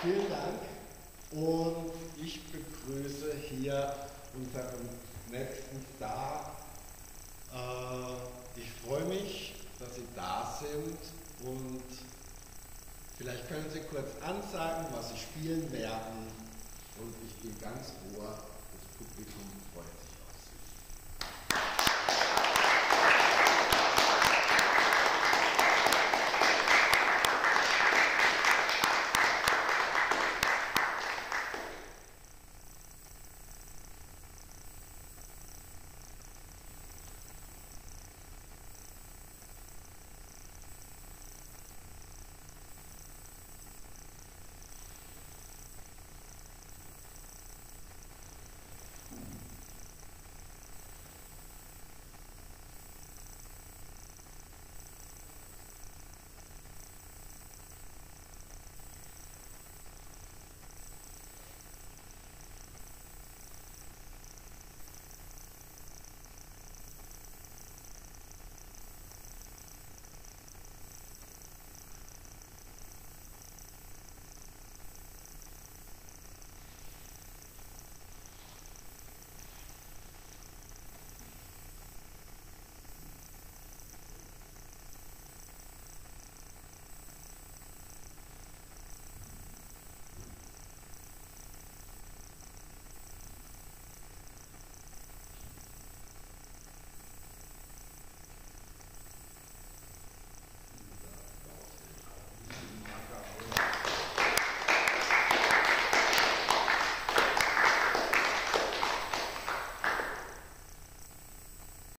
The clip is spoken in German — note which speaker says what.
Speaker 1: Vielen Dank und ich begrüße hier unseren nächsten Star. Ich freue mich, dass Sie da sind und vielleicht können Sie kurz ansagen, was Sie spielen werden und ich bin ganz ohr, das Publikum freut sich.